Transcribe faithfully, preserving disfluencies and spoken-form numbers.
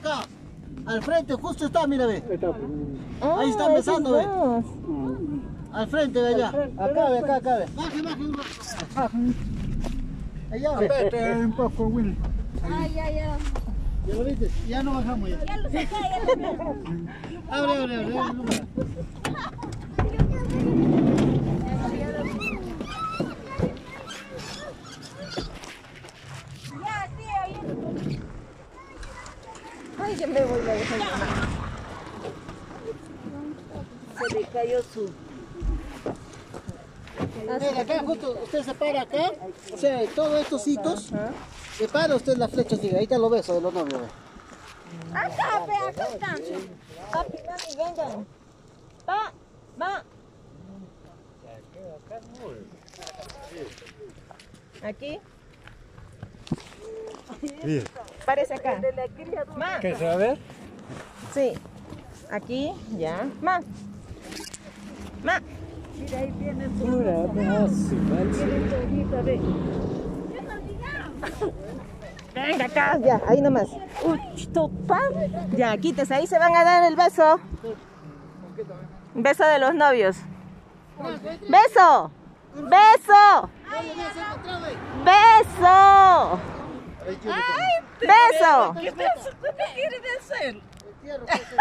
acá. Al frente, justo está, mira, ve. Ah, Ahí están besando, ve. esos dos. Al frente, ve allá. Acá, ve, acá, acá, ve. Baje, baje un rato. Allá, ve. Vete un poco, Willy. Ay, ya, ya. ¿Ya lo viste? Ya no bajamos ya. Ya lo saqué, ya lo saqué. Abre, abre, abre. abre, abre. Ya, sí, ahí. Ay, ya me voy a dejar. Se le cayó su... Mira, acá justo, usted se para acá, o sea, en todos estos hitos, se para usted la flecha, sigue, ahí está lo beso de los novios, ve. Acá, pe, acá están. Papi, mami, vengan. Va, va. Aquí. Bien. Parece acá. Ma. ¿Qué se va a ver? Sí. Aquí, ya. Ma. Ma. Pura, así, Venga acá, ya, ahí nomás. Uy, topa. Ya, quítese, ahí se van a dar el beso. Beso de los novios. Beso. Beso. Beso. Beso. ¿Qué quieres hacer?